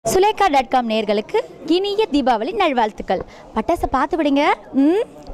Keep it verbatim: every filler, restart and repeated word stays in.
Sulekha dot com நேயர்களுக்கு இனிய தீபாவளி நல்வாழ்த்துக்கள். பட்டாசை பார்த்து விடுங்க. ம்